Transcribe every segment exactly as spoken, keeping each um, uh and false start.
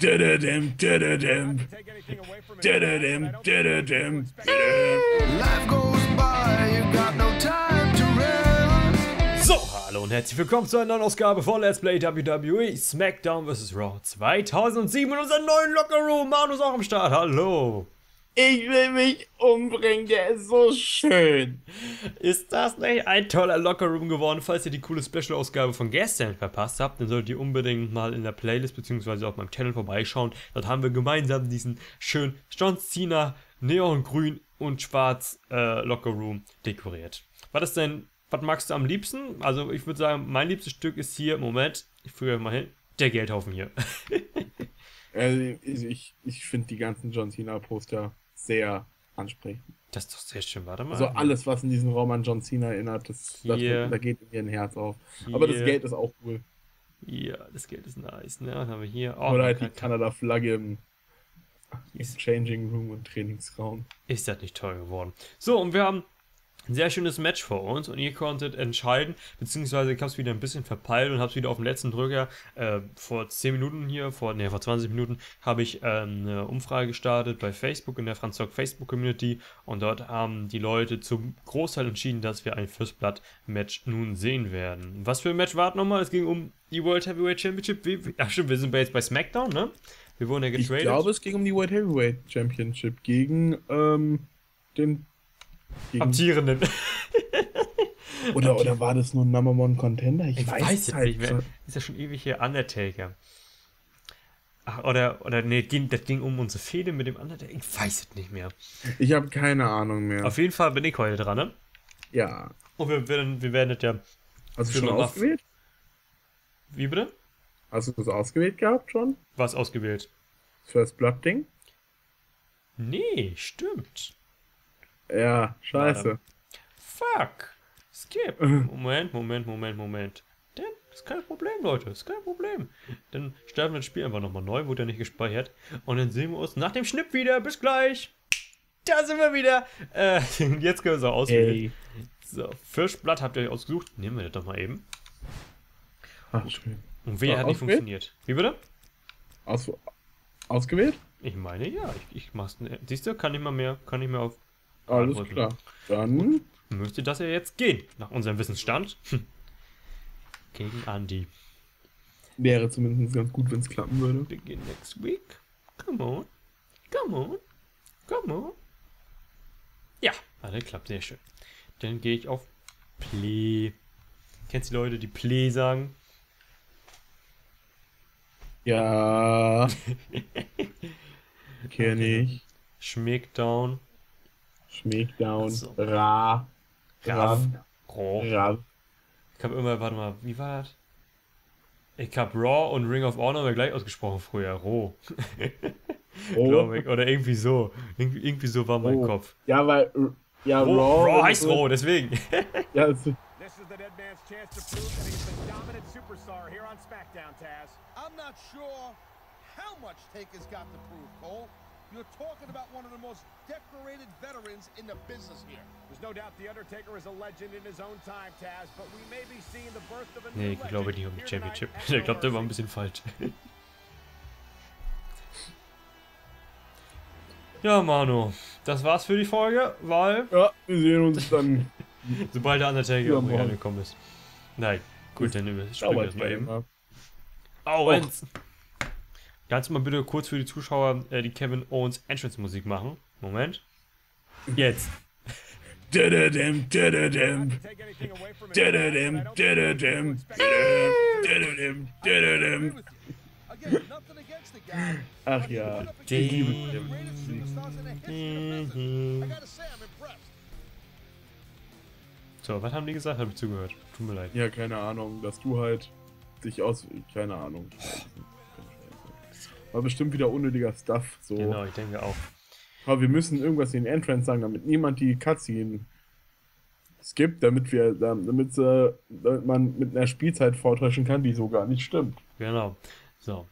Dididim, dididim. Dididim, dididim. Life goes by, you got no time to rest. So, hallo und herzlich willkommen zu einer neuen Ausgabe von Let's Play W W E SmackDown versus. Raw zweitausendsieben in unserem neuen Lockerroom. Manu ist auch am Start, hallo. Ich will mich umbringen, der ist so schön. Ist das nicht ein toller Lockerroom geworden? Falls ihr die coole Special-Ausgabe von gestern verpasst habt, dann solltet ihr unbedingt mal in der Playlist bzw. auf meinem Channel vorbeischauen. Dort haben wir gemeinsam diesen schönen John Cena Neongrün und Schwarz äh, Lockerroom dekoriert. Was ist denn, was magst du am liebsten? Also ich würde sagen, mein liebstes Stück ist hier, Moment, ich füge mal hin, der Geldhaufen hier. Also ich ich, ich finde die ganzen John Cena Poster sehr ansprechend. Das ist doch sehr schön, warte mal. Also alles, was in diesem Raum an John Cena erinnert, das, das, Hier. da geht mir ein Herz auf. Aber das Hier. Geld ist auch cool. Ja, das Geld ist nice, ne? Dann haben wir hier auch. Oder halt die Kanada-Flagge im, im Ist- Changing Room und Trainingsraum. Ist das nicht toll geworden? So, und wir haben ein sehr schönes Match vor uns und ihr konntet entscheiden, beziehungsweise ich habe es wieder ein bisschen verpeilt und habe es wieder auf dem letzten Drücker. Äh, vor zehn Minuten hier, vor, nee, vor zwanzig Minuten habe ich ähm, eine Umfrage gestartet bei Facebook in der Franzock Facebook Community und dort haben die Leute zum Großteil entschieden, dass wir ein First Blood Match nun sehen werden. Was für ein Match war es nochmal? Es ging um die World Heavyweight Championship. Wie, wie, ach stimmt, wir sind jetzt bei SmackDown, ne? Wir wurden ja Ich getradet. glaube, es ging um die World Heavyweight Championship gegen ähm, den. Gegen, Amtierenden. oder, oder war das nur ein Number One Contender? Ich, Ich weiß, weiß es es halt nicht mehr. Ist ja schon ewig hier Undertaker. Ach, oder, oder nee, ging, das ging um unsere Fehde mit dem Undertaker. Ich weiß es nicht mehr. Ich habe keine Ahnung mehr. Auf jeden Fall bin ich heute dran, ne? Ja. Und wir werden, wir werden das ja. Hast du Für schon nochmal- ausgewählt? Wie bitte? Hast du das ausgewählt gehabt schon? Was ausgewählt? Das First Blood Ding? Nee, stimmt. Ja, scheiße. Fuck. Skip. Moment, Moment, Moment, Moment. Denn, ist kein Problem, Leute. Ist kein Problem. Dann starten wir das Spiel einfach nochmal neu, wurde ja nicht gespeichert. Und dann sehen wir uns nach dem Schnipp wieder. Bis gleich. Da sind wir wieder. Äh, jetzt können wir es auch auswählen. Hey. So, First Blood habt ihr euch ausgesucht. Nehmen wir das doch mal eben. Ach, schön. Und wer So, hat nicht ausgewählt? funktioniert? Wie bitte? Aus, ausgewählt? Ich meine, ja. Ich, ich mach's. Siehst du, kann nicht mal mehr, kann nicht mehr auf. Alles Antworten. klar. Dann. Müsste das ja jetzt gehen, nach unserem Wissensstand. Hm. Gegen Andy. Wäre zumindest ganz gut, wenn es klappen würde. Begin next week. Come on. Come on. Come on. Ja, alles klappt sehr schön. Dann gehe ich auf Play. Kennst du die Leute, die Play sagen? Ja. Kenn ich. Schmackdown. Schmackdown. So. Ra. Rav. Rav. Raw. Rav. Ich habe immer, warte mal, wie war das? Ich habe Raw und Ring of Honor mal gleich ausgesprochen früher. Roh. Oh. Glaube ich. Oder irgendwie so. Irgendwie, irgendwie so war mein Oh. Kopf. Ja, weil. Ja, Raw, Raw. Raw und heißt so- Raw, deswegen. Ja, es, This is the dead man's chance to prove that he's the dominant superstar here on SmackDown, Taz. I'm not sure how much Taker's got to prove, Cole. You're talking about one of the most decorated veterans in the business here. There's no doubt the Undertaker is a legend in his own time, Taz, but we may be seeing the birth of a Nee, new ich glaube nicht um legend die here tonight Championship. at Ich No glaube, der war ein Mercy. bisschen falsch. Ja, Manu, das war's für die Folge, weil ja, wir sehen uns dann. sobald der Undertaker Ja, irgendwo morgen. angekommen ist. Nein, gut, dann springen wir Dauert das mal ja eben. immer. Owens! Kannst du mal bitte kurz für die Zuschauer äh, die Kevin Owens Entrance Musik machen? Moment. Jetzt. Dididim, dididim. Not to take anything away from him, Dididim, Taz, but I don't think dididim, he's expecting- dididim, I agree dididim. with you. Again, nothing against the guy. Ach but he's ja. one of the Die- greatest superstars in the history of business. I gotta say, I'm impressed. So, was haben die gesagt? Hab ich zugehört. Tut mir leid. Ja, keine Ahnung, dass du halt dich aus. Keine Ahnung. War bestimmt wieder unnötiger Stuff. So. Genau, ich denke auch. Aber wir müssen irgendwas in den Entrance sagen, damit niemand die Cutscene skippt, damit wir, damit, äh, damit man mit einer Spielzeit vortäuschen kann, die so gar nicht stimmt. Genau. So.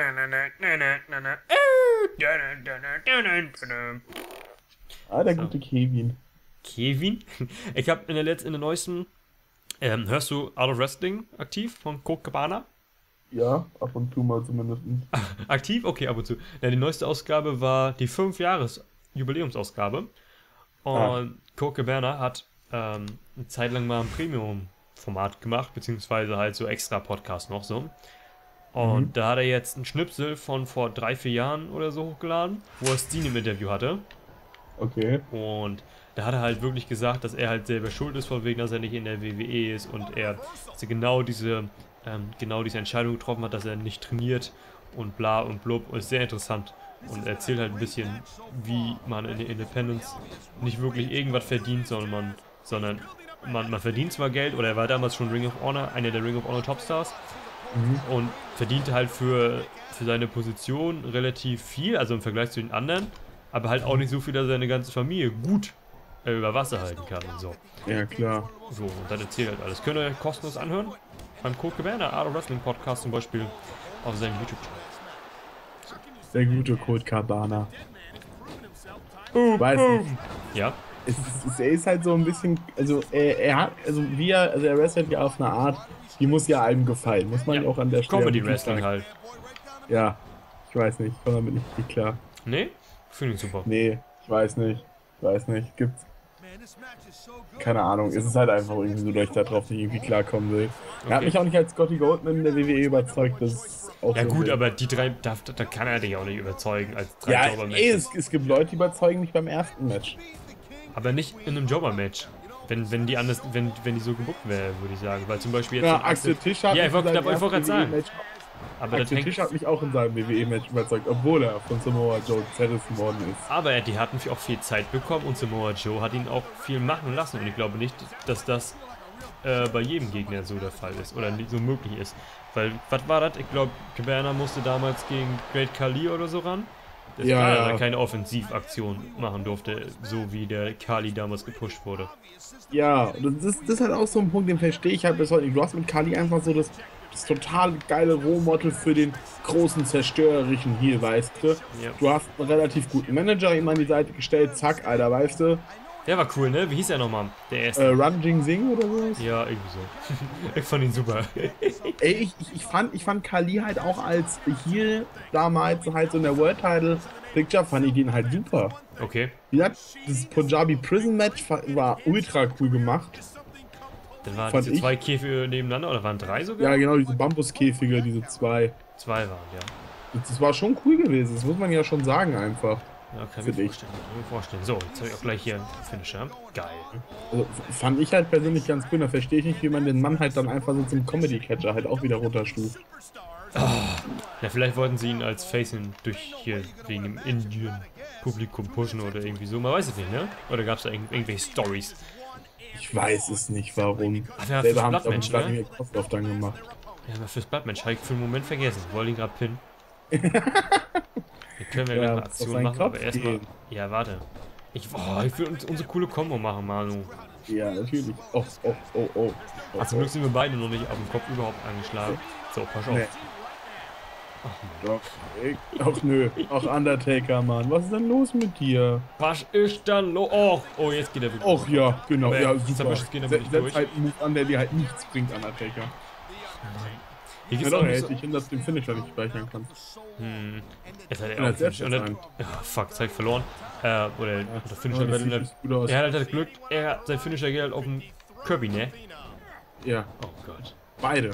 Ah, der So. gute Kevin. Kevin? Ich habe in der letzten, in der neuesten, ähm, hörst du Out of Wrestling aktiv von Colt Cabana? Ja, ab und zu mal zumindest. Aktiv? Okay, ab und zu. Ja, die neueste Ausgabe war die fünf Jahres Jubiläumsausgabe. Und Ah. Colt Cabana hat ähm, eine Zeit lang mal ein Premium-Format gemacht, beziehungsweise halt so extra Podcast noch so. Und Mhm. da hat er jetzt einen Schnipsel von vor drei, vier Jahren oder so hochgeladen, wo er Steen im Interview hatte. Okay. Und da hat er halt wirklich gesagt, dass er halt selber schuld ist, von wegen, dass er nicht in der W W E ist und er dass er genau diese ähm, genau diese Entscheidung getroffen hat, dass er nicht trainiert und bla und blub. Und ist sehr interessant. Und er erzählt halt ein bisschen, wie man in der Independence nicht wirklich irgendwas verdient, sondern man, sondern man, man verdient zwar Geld, oder er war damals schon Ring of Honor, einer der Ring of Honor Topstars, und verdiente halt für, für seine Position relativ viel, also im Vergleich zu den anderen, aber halt auch nicht so viel, dass er seine ganze Familie gut äh, über Wasser halten kann und so. Ja, klar. So, und dann erzählt halt alles. Könnt ihr kostenlos anhören? Beim Colt Cabana, Art of Wrestling Podcast zum Beispiel, auf seinem YouTube-Channel. Der gute Colt Cabana. Weiß nicht. Ja, Es ist, es, er ist halt so ein bisschen, also er, er hat, also wie er, also er wrestelt ja auf eine Art, die muss ja einem gefallen, muss man Ja, auch an der Stelle Comedy wirklich Wrestling sagen. halt. Ja, ich weiß nicht, ich komme damit nicht richtig klar. Nee? Finde ich super. Nee, ich weiß nicht, ich weiß nicht, gibt's, keine Ahnung, es ist halt einfach irgendwie so, dass ich da drauf nicht irgendwie klarkommen will. Er hat Okay. mich auch nicht als Scotty Goldman in der W W E überzeugt, das ist auch Ja so ein gut, Ding. aber die drei, da, da kann er dich auch nicht überzeugen als drei Ja, ey, Jobber-Matches. es, es gibt Leute, die überzeugen mich beim ersten Match. Aber nicht in einem Jobber-Match. Wenn, wenn die anders, wenn, wenn die so gebuckt wären, würde ich sagen. Weil zum Beispiel jetzt. Ja, ein Axel Tisch hat Ja, mich ich wollte in seinem ich wollte gerade ersten sagen. W W E-Match Aber das Axel hängt, Tisch hat mich auch in seinem W W E-Match überzeugt, obwohl er von Samoa Joe zerrissen worden ist. aber die hatten auch viel Zeit bekommen und Samoa Joe hat ihn auch viel machen lassen. Und ich glaube nicht, dass das äh, bei jedem Gegner so der Fall ist oder nicht so möglich ist. Weil, was war das? Ich glaube, Cabana musste damals gegen Great Khali oder so ran. Das Ja, ja, klar, dass ja. er keine Offensivaktion machen durfte, so wie der Khali damals gepusht wurde. Ja, das ist, das ist halt auch so ein Punkt, den verstehe ich halt bis heute nicht. Du hast mit Kali einfach so das, das total geile Rohmodel für den großen, zerstörerischen Heal, weißt du? Ja. Du hast einen relativ guten Manager ihm an die Seite gestellt, zack, Alter, weißt du? Der war cool, ne? Wie hieß er nochmal? Der erste. Äh, Ranjing Singh oder sowas? Ja, irgendwie so. Ich fand ihn super. Ey, ich, ich, ich fand, ich fand Kali halt auch als Heal damals halt so in der World Title Picture, fand ich den halt super. Okay. Wie gesagt, das Punjabi Prison Match war, war ultra cool gemacht. Dann waren Fand diese ich- zwei Käfige nebeneinander, oder waren drei sogar? Ja, genau, diese Bambuskäfige, diese zwei. Zwei waren, ja. Das, das war schon cool gewesen, das muss man ja schon sagen einfach. Ja, kann ich Find mir ich. vorstellen. Kann ich mir vorstellen. So, jetzt habe ich auch gleich hier einen Finisher. Geil. Also, f- fand ich halt persönlich ganz cool, da verstehe ich nicht, wie man den Mann halt dann einfach so zum Comedy-Catcher halt auch wieder runterstuft. Ja, vielleicht wollten sie ihn als Face in- durch hier wegen dem Indien-Publikum pushen oder irgendwie so. Man weiß es nicht, ne? Oder gab es da irgend irgendwelche Stories? Ich weiß es nicht, warum. Ach ja, Selber fürs haben es Blattmensch, aber ne? Vladimir Kozlov dann gemacht. Ja, aber fürs Blattmensch habe ich für einen Moment vergessen. Wollte ihn gerade pinnen. Wir können ja gleich Ja, eine muss auf Aktion seinen machen, Kopf aber erstmal. gehen. Ja, warte. Ich, oh, ich will uns unsere coole Kombo machen, Manu. Ja, natürlich. Oh, oh, oh, oh. oh, Ach, zum oh. Glück sind wir beide noch nicht auf dem Kopf überhaupt angeschlagen. So, pass auf. Nee. Doch, ey, ach nö. Ach, Undertaker, Mann. Was ist denn los mit dir? Was ist dann los? Oh, oh, jetzt geht er wieder. Och ja, genau. Aber Ja, jetzt super. erwischt es geht aber Se- nicht Setz durch. halt einen Move an, der dir halt nichts bringt, Undertaker. Hier Ja, geht's doch, auch er nicht hält so. dich hin, dass du den Finisher nicht speichern kannst. Hm. Jetzt hat er Ja, auch als erstes Finisher. Und ein. dann, ja, fuck, jetzt hab ich verloren. Äh, oder der Finisher Oh, das wird sieht in nicht gut aus. Er hat halt Glück, er hat sein Finisher geht halt auf dem Kirby, ne? Ja, Oh Gott. beide.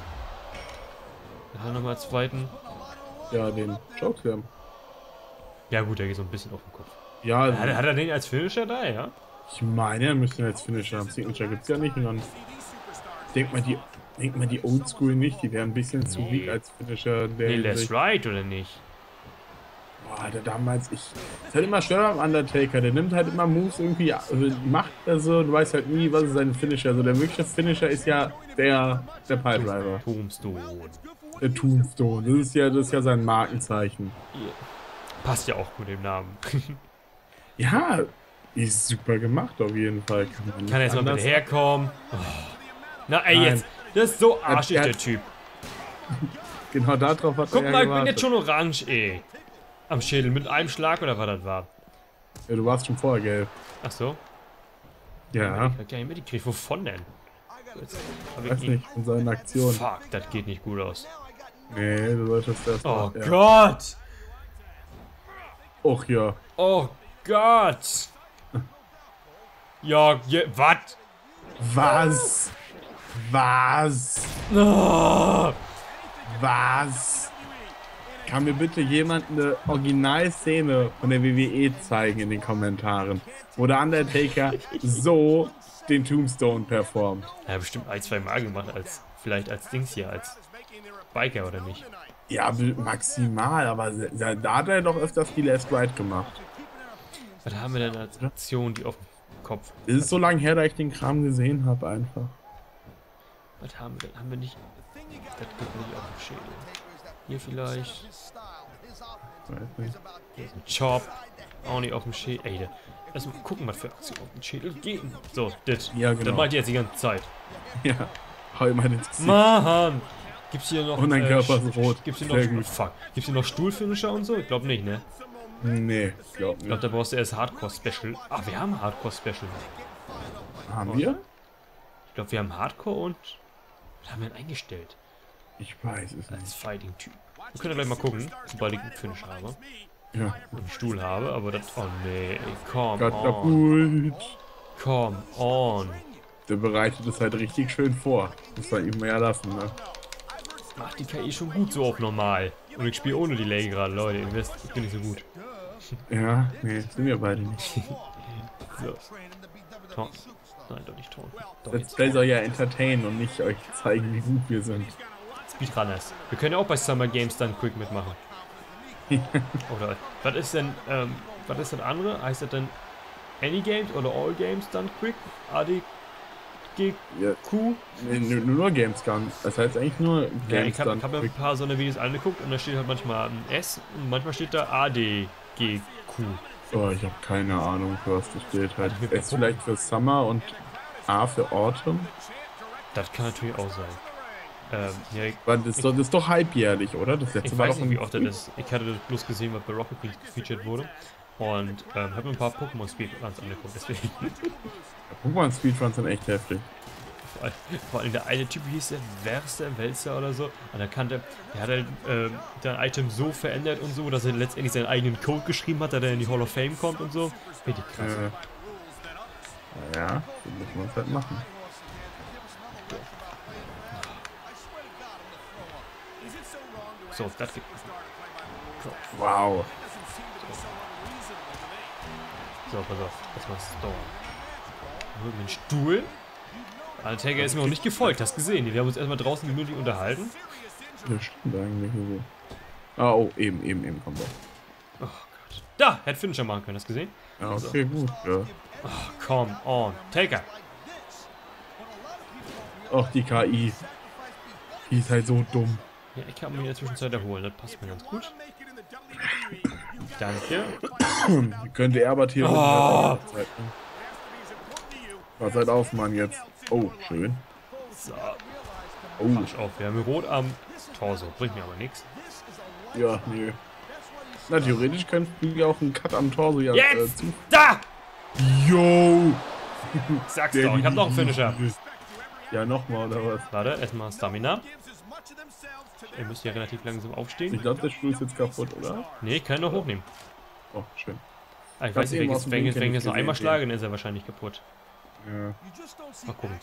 Dann hat er nochmal einen zweiten. Ja, den Chokeslam. Ja gut, der geht so ein bisschen auf den Kopf. Ja, Hat, er- hat er den als Finisher da, ja? ich meine, er müsste ihn als Finisher haben. Signature gibt's ja nicht. Und dann denkt man die, denkt man die Oldschool nicht. Die wären ein bisschen zu Nee. weak als Finisher. in Der Nee, Let's Hinsicht. Ride oder nicht? Boah, der damals, ich. Ist halt immer schwer beim Undertaker. Der nimmt halt immer Moves irgendwie, also macht er so. Du weißt halt nie, was ist sein Finisher. Also der wirkliche Finisher ist ja der, der Piledriver. Tombstone. Der Tombstone. Das ist ja, das ist ja sein Markenzeichen. Passt ja auch gut dem Namen. Ja, ist super gemacht auf jeden Fall. Kann, man nicht Kann er jetzt mal bitte anders- herkommen? Oh. Na ey, Nein. jetzt. Das ist so arschig, Er hat- der Typ. Genau darauf hat Guck er ja mal, ich bin gewartet. jetzt schon orange, ey. Am Schädel. Mit einem Schlag oder was das war? Ja, du warst schon vorher gelb. Ach so. Ja, Ich hab gar nicht mitgekriegt. Wovon denn? Jetzt hab ich weiß ihn- nicht, von seinen Aktionen. Fuck, das geht nicht gut aus. Nee, du solltest das Oh ja. Gott! Och ja. Oh Gott! Ja, je, was? Was? Was? Oh, Was? Kann mir bitte jemand eine Originalszene von der W W E zeigen in den Kommentaren, wo der Undertaker so den Tombstone performt? er hat bestimmt ein, zwei Mal gemacht, als vielleicht als Dings hier, als Biker oder nicht. Ja, maximal, aber da, da hat er doch öfters die Last Ride gemacht. Was haben wir denn als Aktion, die auf dem Kopf? Es ist so lange her, dass ich den Kram gesehen habe, einfach. Was haben wir denn? Haben wir nicht. Das geht nicht auf dem Schädel. Hier vielleicht. Weiß nicht. Hier ist ein Chop. Auch nicht auf dem Schädel. Ey, da- lass mal gucken, was für Aktionen auf dem Schädel gehen. So, das. Ja, genau. Das macht ihr jetzt die ganze Zeit. Ja, hau ihm halt ins Gesicht. Mann! Gibt's hier noch. Und dein Körper ist Sch- rot. Gibt's hier Sehr noch. gut. Fuck. Gibt's hier noch Stuhlfinisher und so? Ich glaube nicht, ne? Nee, glaub Ich glaube, nicht. da brauchst du erst Hardcore-Special. Ah, wir haben Hardcore-Special. Haben wir? Ich glaube, wir haben Hardcore und. Was haben wir denn eingestellt? Ich weiß es Als nicht. Fighting-Typ. Wir können ja gleich mal gucken, sobald ich einen Finish habe. Ja. Einen Stuhl habe, aber das. Oh nee, ey, come on. Katapult. Come on. Der bereitet es halt richtig schön vor. Muss man ihm ja lassen, ne? Macht die K I schon gut so auf normal. Und ich spiele ohne Delay gerade, Leute. Ihr wisst, ich bin nicht so gut. Ja, nee, sind wir beide nicht. So. Ton. Nein, doch nicht Ton. Doch Das jetzt. Play soll ja entertainen und nicht euch zeigen, wie gut wir sind. Speedrunners. Wir können ja auch bei Summer Games dann Quick mitmachen. Oder was ist denn, ähm, was ist das andere? Heißt das denn Any Games oder All Games dann Quick? A D G Ja, Q? nee, nur, nur Games Gun. Das heißt eigentlich nur Ja, Games ich habe Gun. hab mir ein paar so eine Videos angeguckt und da steht halt manchmal ein S und manchmal steht da A D G Q. Oh, ich habe keine Ahnung, für was das steht. Halt Warte, ich will S mal vielleicht für Summer und A für Autumn. Das kann natürlich auch sein. Ähm, ja, ich, Weil das, ist doch, das ist doch halbjährlich, oder? Das letzte ich war weiß doch nicht, wie im oft das ist. Ich hatte das bloß gesehen, was bei Rocket League gefeatured wurde. Und ähm, habe mir ein paar Pokémon Speedruns angeguckt, deswegen. Pokémon Speedruns sind echt heftig. Vor allem- Vor allem der eine Typ hieß der Werster, Welser oder so. Und er kannte, der hat halt ähm, sein Item so verändert und so, dass er letztendlich seinen eigenen Code geschrieben hat, der in die Hall of Fame kommt und so. Richtig krass. Äh, ja, so muss man es halt machen. So, das gibt Wow. So, pass auf. Das war Storm. Holen wir einen Stuhl. Undertaker ist mir auch nicht gefolgt, hast gesehen. Wir haben uns erstmal draußen gemütlich unterhalten. Das stimmt eigentlich so. Ah, oh, eben, eben, eben kommt er. Oh Gott. Da, hätte Finisher machen können, hast du gesehen? Ja, okay, gut, ja. Oh, come on. Taker. Och, die K I. Die ist halt so dumm. Ja, ich kann mich in der Zwischenzeit erholen, das passt mir ganz gut. Danke. Die könnte er aber theoretisch Oh. halt Zeit, ne? Pass halt auf, Mann, jetzt. Oh, schön. So, Oh, pass auf, wir haben hier rot am Torso. Bringt mir aber nichts. ja, nee. Na, theoretisch könnten wir auch einen Cut am Torso ja äh, Jetzt! zu. Da! Yo! Sag's doch, ich hab noch einen Finisher. Ja, nochmal, oder was? Warte, erstmal Stamina. Ihr müsst ja relativ langsam Ich aufstehen. glaube, der Stuhl ist jetzt kaputt, oder? Nee, ich kann ihn noch hochnehmen. Oh, schön. Ah, ich hab's weiß nicht, eben wenn aus ich dem wenn ich- Winkel wenn ich nicht jetzt noch einmal gesehen, schlage, dann ist er wahrscheinlich kaputt. Ja. Mal gucken.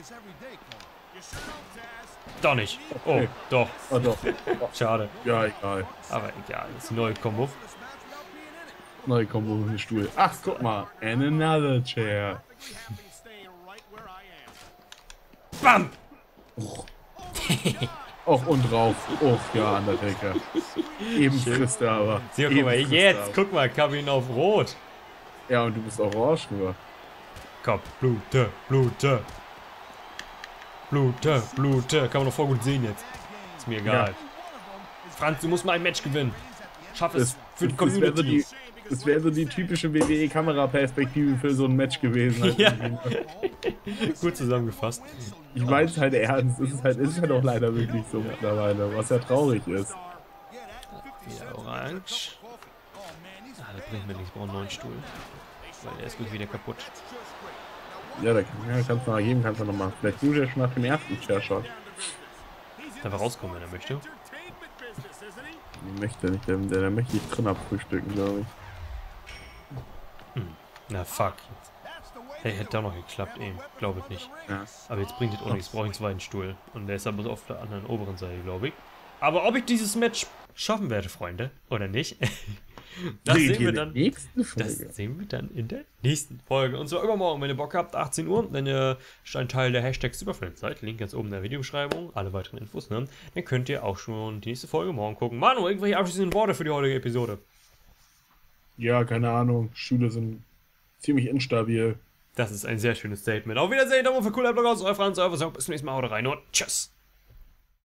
Doch nicht. Oh, Okay. doch. Oh, doch. Schade. Ja, egal. Aber egal, das ist eine neue Kombo. Neue Kombo mit dem Stuhl. Ach, guck mal. And another chair. Bam! Och, und drauf. Och, ja, Undertaker. Eben frisst er aber. So, guck Eben mal, frisst er jetzt, aber. guck mal, Kabin auf Rot. Ja, und du bist orange nur. Komm, Blute, Blute. Blute, Blute. Kann man doch voll gut sehen jetzt. Ist mir egal. Franz, du musst mal ein Match gewinnen. Schaff es Das, für die das wäre so Community. die, das wär so die typische W W E-Kameraperspektive für so ein Match gewesen. Halt Ja. irgendwie. Gut zusammengefasst. Ich meine es halt ernst. Es ist halt, es ist halt auch leider wirklich so mittlerweile, was ja traurig ist. Wieder orange. Ah, das bringt mir nichts. Ich brauche einen neuen Stuhl. Weil der ist gleich wieder kaputt. Ja, da kann, ja, kannst du mal geben, kannst du noch mal. Vielleicht tut er schon nach dem ersten Chairshot. Darf er rauskommen, wenn er möchte. Nee, möchte er nicht. Der, der, der möchte ich drin abfrühstücken, glaube ich. Na fuck. Hey, hätte da noch geklappt eben. Glaube ich nicht. Ja. Aber jetzt bringt es auch nichts. Brauche ich einen zweiten Stuhl. Und der ist aber auf der anderen oberen Seite, glaube ich. Aber ob ich dieses Match schaffen werde, Freunde, oder nicht, das Seht sehen ihr wir in der dann. nächsten Das Folge. sehen wir dann in der nächsten Folge. Und zwar übermorgen, wenn ihr Bock habt, achtzehn Uhr, wenn ihr ein Teil der Hashtags Superfriends seid, Link ganz oben in der Videobeschreibung, alle weiteren Infos, ne? Dann könnt ihr auch schon die nächste Folge morgen gucken. Manu, irgendwelche abschließenden Worte für die heutige Episode? Ja, keine Ahnung. Schüler sind ziemlich instabil. Das ist ein sehr schönes Statement. Auf Wiedersehen, Daumen für cooler Blog aus, euer Franz, euer Versorgung. Bis zum nächsten Mal, haut rein und tschüss.